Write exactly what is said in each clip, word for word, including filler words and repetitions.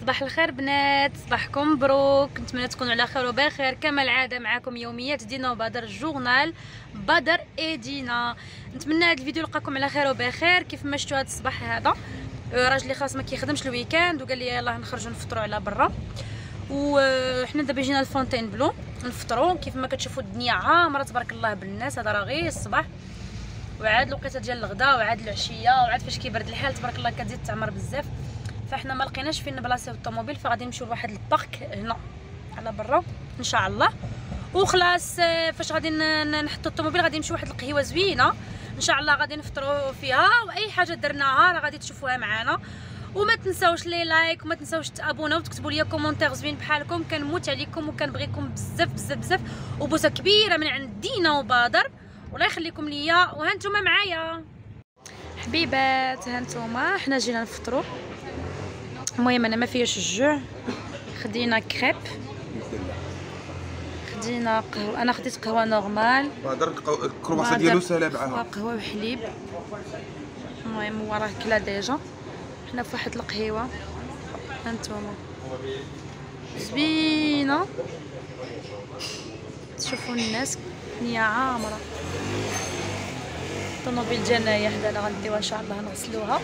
صباح الخير بنات، صباحكم مبروك. نتمنى تكونوا على خير وبخير. كما العاده معكم يوميات دينا وبدر الجورنال بدر اي دينا. نتمنى هذا الفيديو يلقاكم على خير وبخير. كيف ما شفتوا هذا الصباح هذا راجلي خلاص ما كيخدمش الويكاند وقال لي يلاه نخرجوا نفطروا على برا، وحنا دابا جينا لفونتين بلو نفطروا. كيف ما كتشوفوا الدنيا عامره تبارك الله بالناس. هذا راه غير الصباح وعاد الوقيته ديال الغداء وعاد العشيه وعاد فاش كيبرد الحال تبارك الله كتزيد تعمر بزاف. فاحنا ما لقيناش فين نبلاصيو الطوموبيل، فغادي نمشيو لواحد البارك هنا على برا ان شاء الله. وخلاص فاش غادي نحطوا الطوموبيل غادي نمشيو واحد القهوه زوينه ان شاء الله غادي نفطروا فيها، واي حاجه درناها راه غادي تشوفوها معنا. وما تنساوش لي لايك وما تنساوش تابوناو وتكتبوا لي كومونتير زوين بحالكم. كنموت عليكم وكنبغيكم بزاف بزاف بزاف، وبوسه كبيره من عند دينا وبادر والله يخليكم ليا. وها نتوما معايا حبيبات، ها نتوما حنا جينا نفطروا. المهم انا ما فياش الجوع، خدينا كريب، خدينا قهوه، انا خديت قهوه نورمال بادر الكرواسه ديالو ساهله معاها قهوه وحليب. المهم هو راه كلا ديجا. حنا في واحد القهيوه هانتوما زوينه، تشوفوا الناس الدنيا عامره. الطوموبيل ديالنا هي حدانا غنديوها ان شاء الله نغسلوها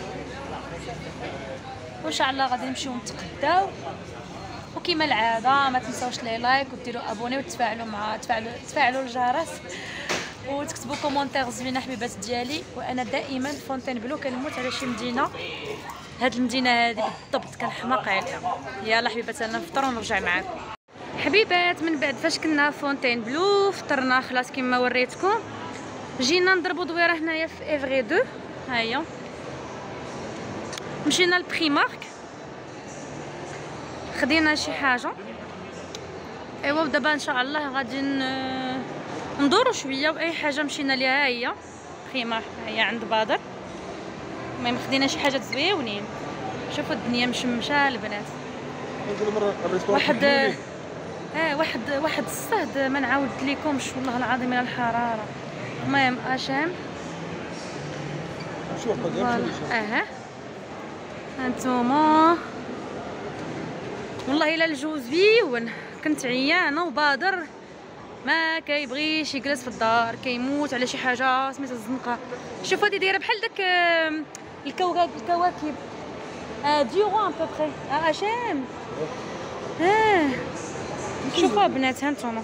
وان شاء الله غادي نمشيو نتغداو. وكما العاده ما تنساوش لي لايك وديروا ابوني وتفاعلوا مع تفاعلوا تفاعلوا الجرس وتكتبوا كومونتير زوينه حبيبات ديالي. وانا دائما فونتين بلو كنموت على شي مدينه، هاد المدينه هذه بالضبط كنحماق عليها. يلا حبيبات انا نفطر ونرجع معاكم. حبيبات من بعد فاش كنا فونتين بلو فطرنا خلاص كما وريتكم، جينا نضربوا دويره هنايا في افغي دو. ها هي مشينا لبريمارك خدينا شي حاجه. ايوا ودابا ان شاء الله غادي ندورو شويه واي حاجه مشينا ليها. ها هي بريمارك هي عند بادر. المهم خدينا شي حاجات زويونين. شوفوا الدنيا مشمشه البنات. واحد اه واحد واحد الصهد ما نعاود لكمش والله العظيم من الحراره. المهم اشام اها هانتوما والله الا الجو زويون. كنت عيانه وبادر ما كيبغيش يجلس في الدار، كيموت على شي حاجه سميتها الزنقه. شوفوا هادي دايره بحال داك الكواكب الكواكب اه ديورون ان بوبري. اه اشام اه شوفوا بنات هانتوما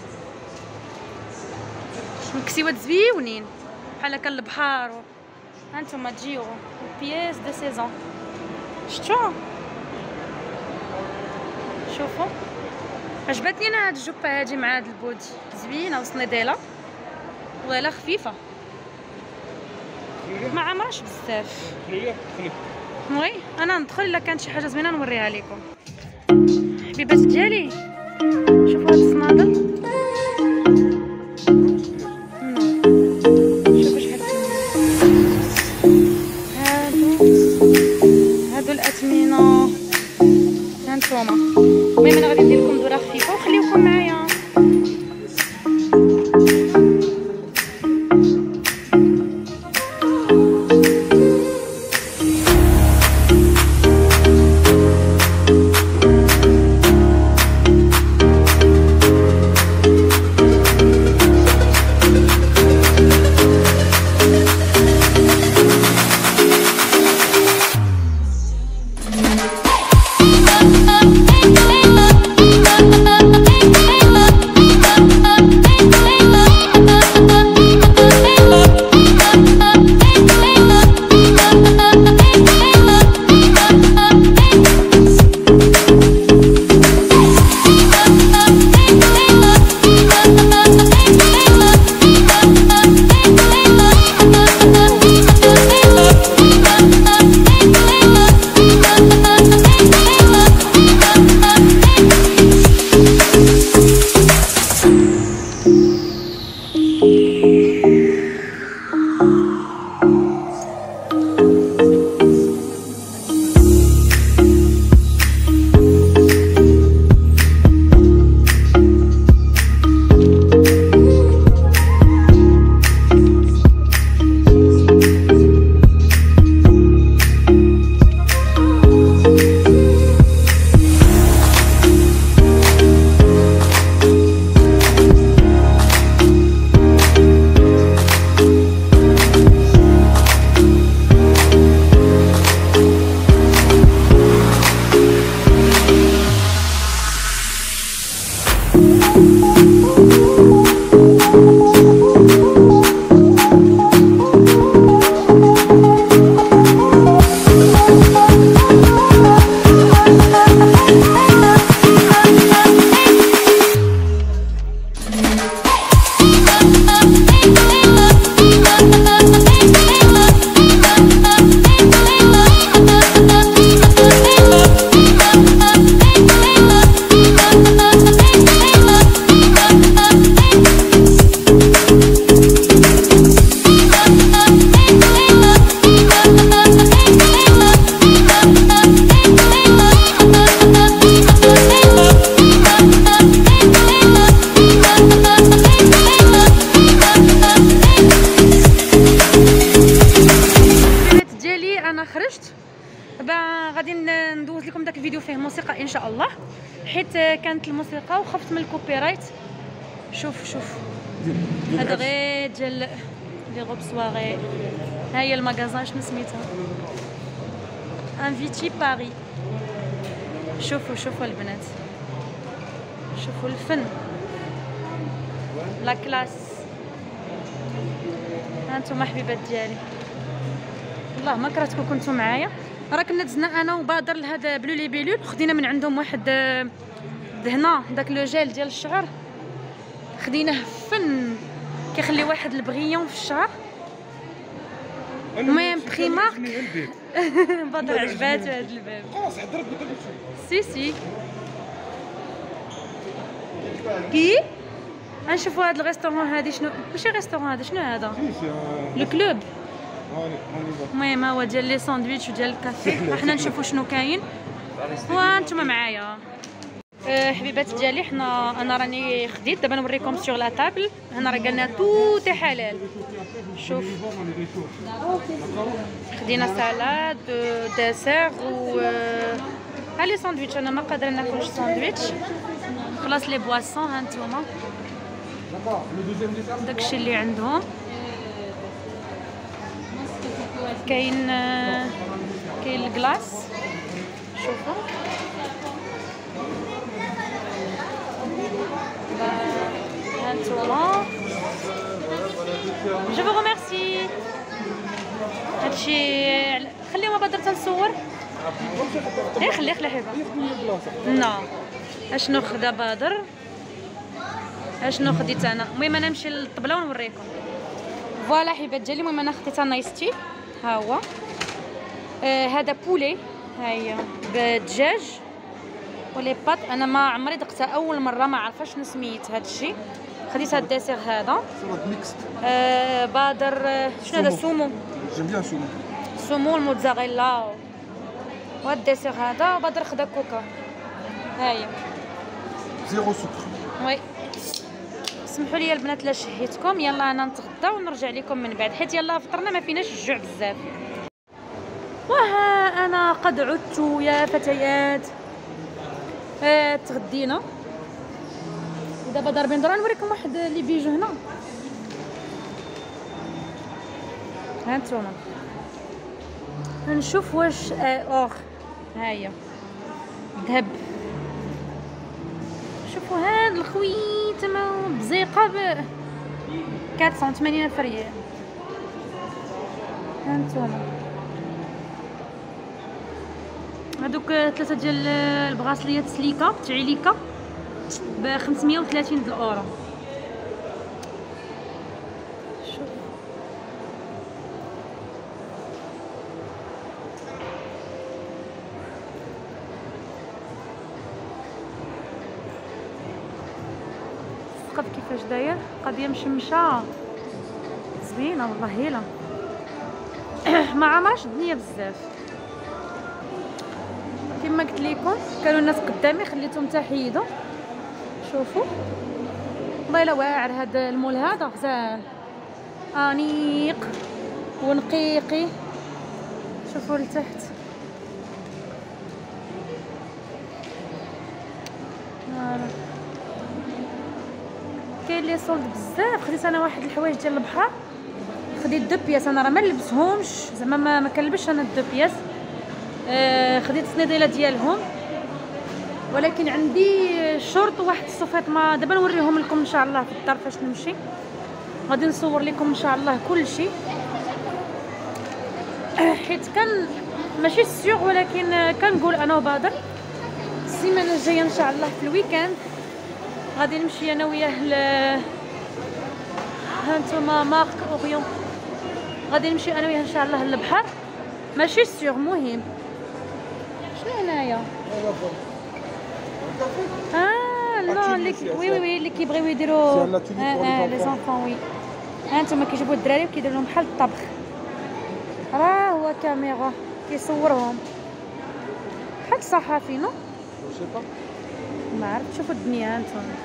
الكسيوات زويونين بحال هكا البحر. هانتوما تجيو بياس دو سيزون. شفتوا شوفوا عجبتني انا هاد الجوبه هادي مع هاد البودي زوينه وصنيديله والله الا خفيفه ما عمرش بزاف. وي انا ندخل الا كانت شي حاجه زوينه نوريها لكم حبيبات ديالي. شوفوا هاد الصنادل شوفوا شحال هادو هادو الاثمنه هانتوما. المهم انا غادي ندير لكم دوره خفيفه وخليوكم معايا. Hey, hey, hey. ندوز لكم داك الفيديو فيه موسيقى ان شاء الله، حيت كانت الموسيقى وخفت من الكوبي رايت. شوف شوف هذا غير ديال لي غوب سواغي. ها هي المغازان شنو سميتها، انفيتي باري. شوفوا شوفوا البنات، شوفوا الفن، لا كلاس. هانتوما حبيبات ديالي، والله ما كرهتكم كنتو معايا. راه كنا دزنا انا وبادر لهذا بلو لي بيلول، خدينا من عندهم واحد دهنا داك لو جيل ديال الشعر، خديناه فن كيخلي واحد البغيون في الشعر. المهم بري مارك. بدر عجباتو هاد الباب. خلاص حضرت قدام سي سي كي غنشوفوا هاد الريستورون هادي شنو، ماشي ريستورون هذا، شنو هذا؟ لو كلوب. المهم ها هو ديال لي ساندويتش وديال الكافي. حنا نشوفوا شنو كاين وانتم معايا. أه حبيبات ديالي، حنا انا راني خديت دابا نوريكم سور لا طابل. هنا راه قالنا توت حلال. شوف خدينا سالاد ديسير و ها لي ساندويتش. انا ما قادره ناكلش ساندويتش. خلاص لي بواسون ها نتوما داكشي اللي عندهم. كاين كاين الكلاص. شوفوا هانتوما. جو فو ريميرسي. هادشي خليهم بدر تنصور. ايه خليه خليه حبيبه. نو اشنو خدا بدر، اشنو خديت انا. المهم انا نمشي للطبله ونوريكم. فوالا حبيبات ديالي، المهم انا خديت نايستي. ها هو آه هذا بولي، ها هي بدجاج ولي بات. انا ما عمري دقتها اول مره، ما عارفه شنو سميت هذا الشيء. خديت هاد الديسير هذا آه بادر. شنو هذا؟ سومو. جيم بيان سومو. سومو الموتزاريلا. وهاد الديسير هذا بادر خدا كوكا. ها هي زيرو سكر. وي سمحوا لي البنات لا شهيتكم. يلا انا نتغدى ونرجع لكم من بعد، حيت يلا فطرنا ما فيناش الجوع بزاف. وها انا قد عدت يا فتيات. آه تغدينا ودابا ضاربين درا. نوريكم واحد لي بيجو هنا. ها نتوما نشوف واش آه اوغ. ها هي ذهب. شوفوا هاد الخويتمه بزيقه ب أربعمية وثمانين ألف ريال. هانتوما هادوك ثلاثه ديال البغاسليات سليكه تاع ليكا ب خمسمية وثلاثين د الاورو. شوف السقف كيفاش داير، قضيه مشمشه زوينه والله. هيلا ما عمرش الدنيا بزاف. كما قلت لكم كانوا الناس قدامي خليتهم حتى حيدوا. شوفوا والله الا واعر هذا المول هذا، غزال انيق ونقيقي. شوفوا لتحت. هذا كاين لي سولد بزاف. خديت انا واحد الحوايج ديال البحر، خديت دو بياس. انا راه ما نلبسهمش زعما ما, ما كنلبسش انا دو بياس. آه خديت الصنيديله ديالهم، ولكن عندي شورت وواحد الصفيط. ما دابا نوريهم لكم ان شاء الله في الدار فاش نمشي. غادي نصور لكم ان شاء الله كل شيء، حيت كان ماشي سيغ، ولكن كنقول انا وبادر السيمانه الجايه ان شاء الله في الويكاند غادي نمشي انا وياه ل هانتوما مارك اوريون. غادي نمشي انا وياه ان شاء الله للبحر. ماشي سيغ. مهم شنو هنايا؟ اه لا اللي وي وي وي اللي كيبغيو يديروا اه اه لي زونفون. وي ها انتما كيجيبوا الدراري وكيديروا لهم بحال الطبخ. راه هو كاميرا كيصورهم بحال الصحافي. نو ما عرفت. شوفوا الدنيا هانتوما.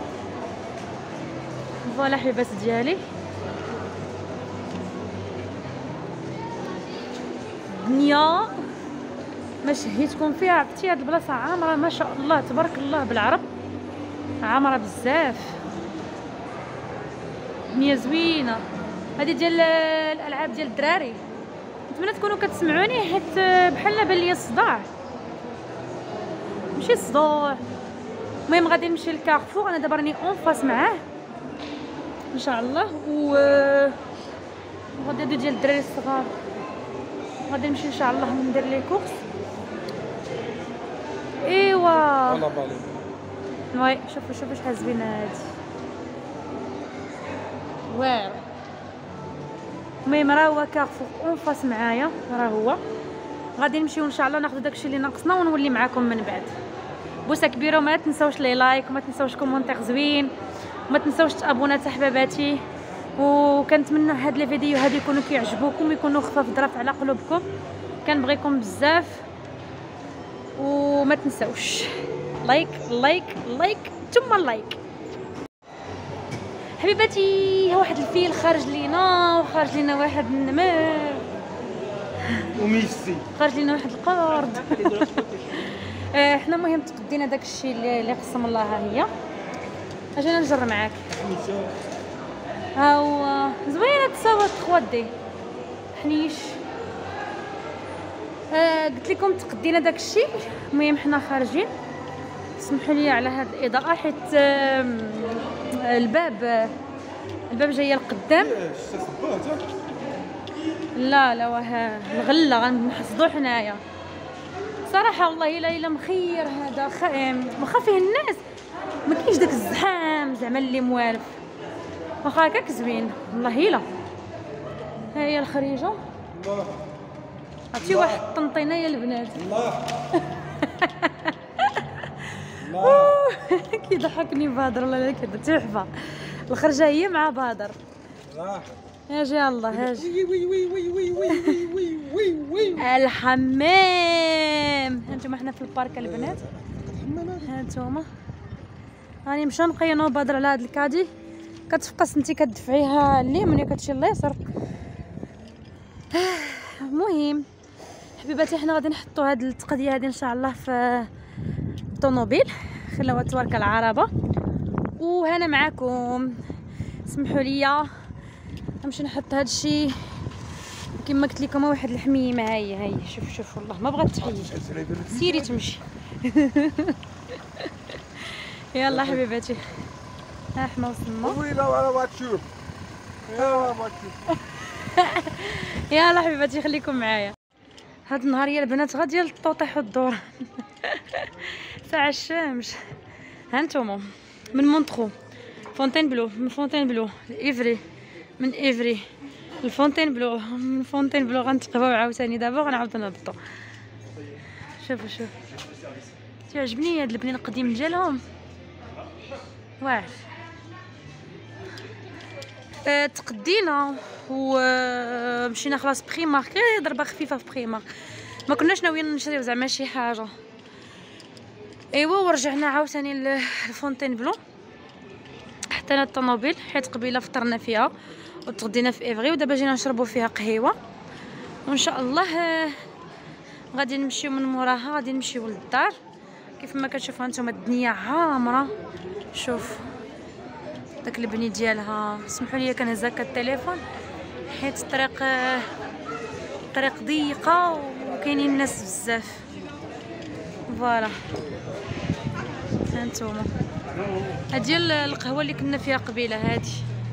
فوالا حبيبات ديالي، الدنيا ما شهيتكم فيها. عرفتي هاد البلاصه عامره ما شاء الله تبارك الله بالعرب، عامره بزاف، هي زوينه. هذه ديال الالعاب ديال الدراري. نتمنى تكونوا كتسمعوني حيت بحال بان ليا الصداع، ماشي صداع. المهم غادي نمشي لكارفور، انا دابا راني اون فاس معاه ان شاء الله، و غادي هادو ديال الدراري الصغار. غادي نمشي ان شاء الله ندير لي كورس. ايوا والله بالي وي شوفوا شوفوا شحال زوينه هادي، واعر. المهم راه هو كارفور اون فاس معايا، راه هو. غادي نمشيو ان شاء الله ناخذ داكشي اللي ناقصنا ونولي معاكم من بعد. بوسه كبيره، وما تنساوش لي لايك، وما تنساوش كومونتير زوين، وما تنساوش تابونا حباباتي. وكنتمنى هاد لي فيديو هادي يكونوا كيعجبوكم، يكونوا خفاف ظرف على قلوبكم. كنبغيكم بزاف، وما تنساوش لايك لايك لايك ثم لايك. حبيباتي واحد الفيل خارج لينا، وخارج لينا واحد النمر، وميسي خارج لينا واحد القرد. آه، حنا المهم تقدينا داكشي اللي اللي قسم الله. ها هي اجينا نجر معاك. ها هو زوينه تصاوت ثلاثة دي حنيش. آه قلت لكم تقدينا داكشي. المهم حنا خارجين، سمحوا لي على هاد الاضاءه حيت آه الباب الباب جايه لقدام. لا لا واه الغله غنحصدو حنايا صراحه. والله الا الا مخير هذا خائم، واخا فيه الناس ما كاينش داك الزحام زعما اللي موالف، واخا هكاك زوين والله الا. ها هي الخريجه، عرفتي واحد الطنطينه يا البنات. الله الله كيضحكني بادر والله لا كذا تحفه. الخرجه هي مع بادر. الله يا جي الله يا جي. وي وي وي وي وي وي وي وي وي. الحمام. هانتوما حنا في البارك البنات، هانتوما راني مشى نقي انا وبادر على هاد الكادي. كتفقس انت كتدفعيها اليمين وكتمشي لليسار. المهم حبيباتي حنا غادي نحطوا هاد التقديه هادي ان شاء الله في الطوموبيل، خليوها تورك العربه. وهنا معاكم سمحوا لي نمشي نحط هاد الشيء كما قلت لكم. واحد الحميمه ها هي ها هي شوف شوف والله ما بغات تحيد، سيري تمشي. يلا حبيباتي ها حنا وصلنا. ويلا ولا ماتشوف يلا ماتشوف. يلا حبيباتي خليكم معايا. هاد النهار يا البنات غا ديال الطوطيح والدور. ساعه الشمس. هانتوما من مونطخو، فونتين بلو، من فونتين بلو لإيفري، من إيفري الفونتين بلو، من فونتين بلو غنتقباو عاوتاني دابا غنعاودو نهبطو. شوفوا شوف تعجبني هاد البنين القديم ديالهم واعر. أه تقدينا ومشينا خلاص بريمارك، غير ضربه خفيفه في بريمارك، ما كناش ناويين نشريو زعما شي حاجه. ايوا ورجعنا عاوتاني لفونتين بلو، حطينا الطوموبيل حيت قبيله فطرنا فيها وتغدينا في ايفري، ودابا جينا نشربوا فيها قهيوه. وان شاء الله غادي نمشيو من موراها غادي نمشيو للدار. كيف ما كتشوفوا انتم الدنيا عامره. شوف داك البني ديالها، سمحوا لي كنهز هكا التليفون حيت الطريق الطريق ضيقه وكاينين الناس بزاف. فوالا هانتوما هادي القهوه اللي كنا فيها قبيله هادي.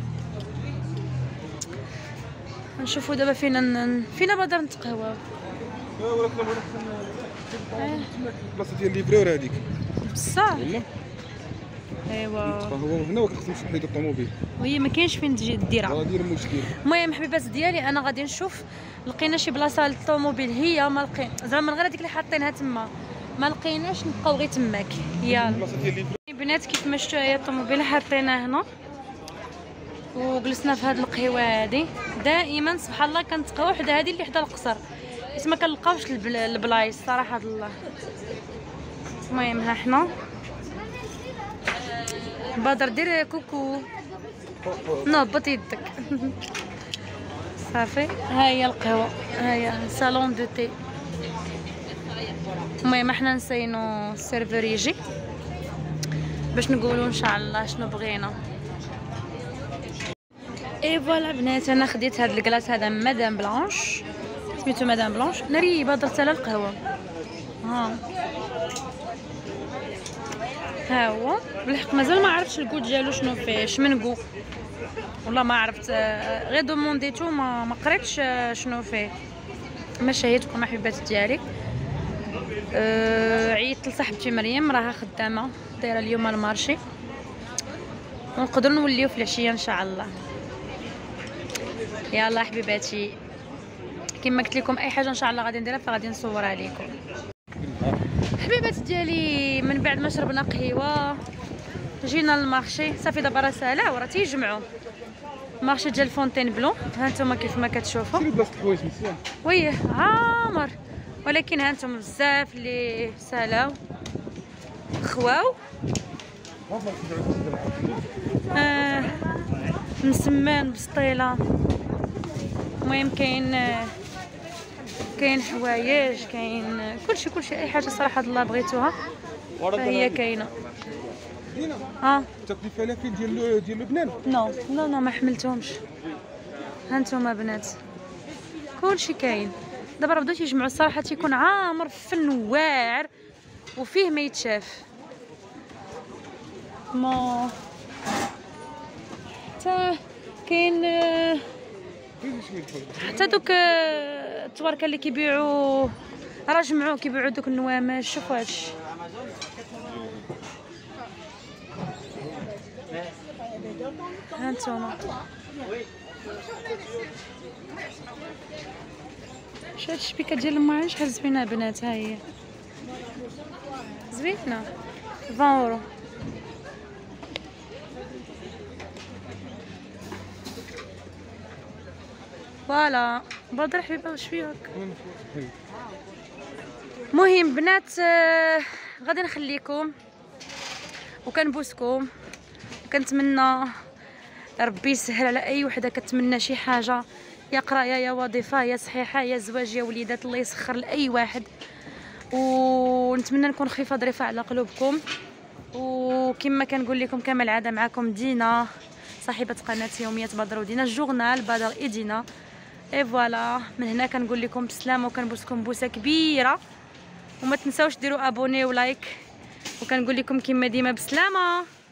نشوفوا دابا فينا فينا بادر نتقهواو. البلاصه ديال ليفرور هذيك بصح والله. ايوا هو هنا وكنخصو نمشي حيد الطوموبيل وهي ما كاينش فين تجي ديرها. غادي المشكل. المهم حبيبات ديالي انا غادي نشوف لقينا شي بلاصه للطوموبيل، هي ما لقينا زعما من غير هذيك اللي حاطينها تما ما لقيناش، نبقاو غير تماك. يلا البلاصه ديال ليفرور البنات كيف ما شفتوا هي الطوموبيل حاطينها هنا وجلسنا في هذه القهوه هذه. دائما سبحان الله كنتقهوى وحده هذه اللي حدا القصر حيت ما كنلقاوش البلايص صراحه الله. المهم ها حنا بدر دير كوكو نهبط يدك. صافي ها هي القهوه، ها هي صالون دو تي. المهم احنا نسينو السيرفر يجي باش نقولوا ان شاء الله شنو بغينا. اي فوالا بنات، انا خديت هاد الكلاص هذا مدام بلانش، سميتو مدام بلانش. ناري درت على القهوه. ها ها هو بالحق مازال ما عرفتش الكود ديالو شنو فيه، شمنكو والله ما عرفت، غير دومونديتو ما ما قريتش شنو فيه. ما شهيتكم الحبيبات ديالي. أه عيطت لصاحبتي مريم راها خدامه دايره اليوم المارشي، ونقدروا نوليو في العشيه ان شاء الله. يلا حبيباتي كما قلت لكم اي حاجه ان شاء الله غادي نديرها فغادي نصورها لكم. حبيبات ديالي من بعد ما شربنا قهوه جينا للمارشي، صافي دابا راه سالا وراه تيجمعوا مارشي ديال فونتين بلون. ها نتوما كيف ما كتشوفوا وي عامر، ولكن ها نتوما بزاف اللي سالاو خواو. آه مسمان بسطيله. المهم كاين كاين حوايج، كاين كلشي كلشي اي حاجه صراحه الله بغيتوها هي كاينه. ها تاكلي فلافل ديال ديال لبنان؟ نو نو نو ما حملتهمش. ها نتوما بنات كلشي كاين. دابا راه بداو تيجمعوا الصراحه، تيكون عامر فن واعر وفيه ما يتشاف. ما حتى كاين حتى دوك التواركه اللي كيبيعوا راه جمعوا كيبيعوا دوك النوامش. شوفوا هادشي ها نتوما. شوف هاد الشبيكه ديال الماعن شحال زوينه بنات. ها هي زوينه عشرين اورو. فوالا بدر حبيبه شويه هكا. المهم بنات آه غادي نخليكم وكنبوسكم، وكنتمنى ربي يسهل على اي وحده كتمنى شي حاجه، يا قرايه يا وظيفه يا صحيحه يا زواج يا وليدات، الله يسخر لاي واحد. ونتمنى نكون خفيفه ظريفه على قلوبكم. وكما كنقول لكم كما العاده معكم دينا صاحبه قناه يوميات بدر ودينا الجورنال بدر اي دينا. اي فوالا من هنا كنقول لكم بسلامه وكنبوسكم بوسه كبيره، وما تنساوش ديروا ابوني ولايك، وكنقول لكم كما ديما بسلامه.